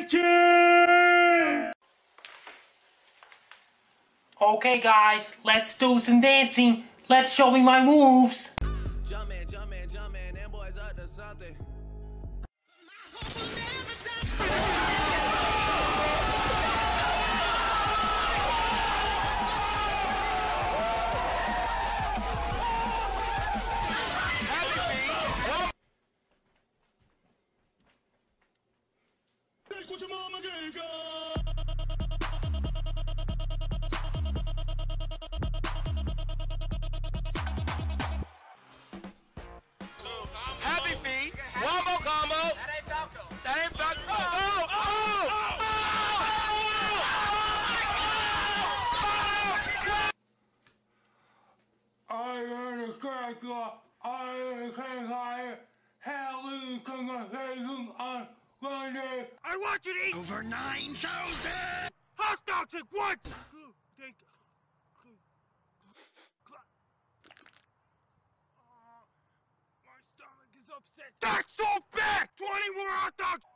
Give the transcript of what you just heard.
dancing! Okay guys, let's do some dancing. Let's show me my moves. Jumpin', them boys up to something. Happy feet, one more combo. That ain't Falco. That ain't Falco. I am a character. I am a character. Halloween conversation on Monday. I want you to eat Over 9,000! hot dogs at once. My stomach is upset. That's so bad! 20 more hot dogs!